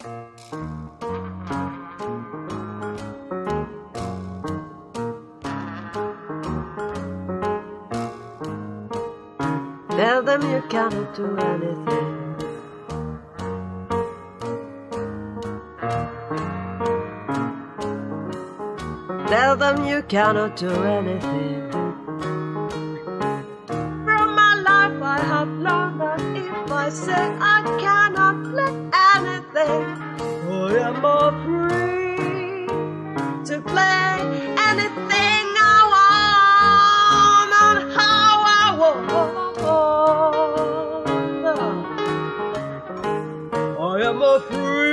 Tell them you cannot do anything. Tell them you cannot do anything. From my life I have learned that if I say I cannot play anything, I am more free to play anything I want and how I want. I am more free.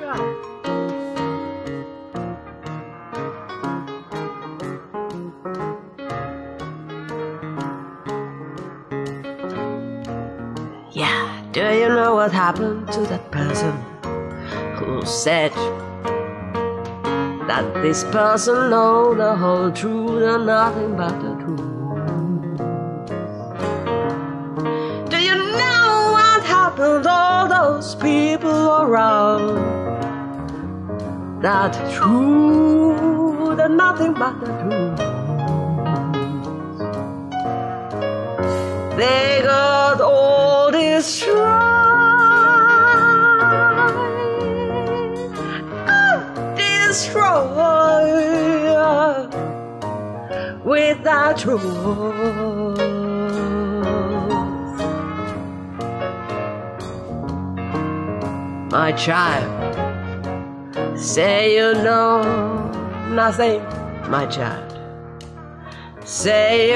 Yeah, do you know what happened to that person who said that this person know the whole truth and nothing but the truth? Do you know what happened to all those people around? That truth and nothing but the truth. They got all destroyed, destroyed with the truth. My child, say you know nothing, my child. Say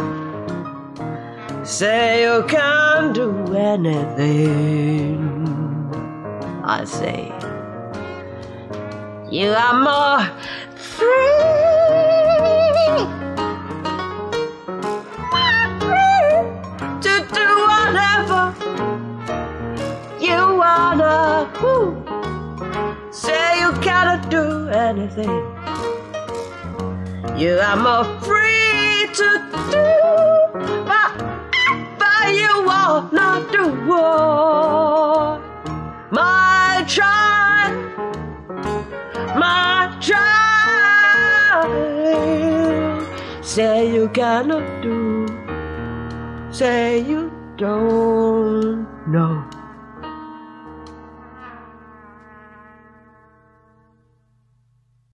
you can't do anything. I say you are more free to do whatever you wanna. Say you cannot do anything. You are more free to do whatever you wanna do. My child, my child, say you cannot do, say you don't know.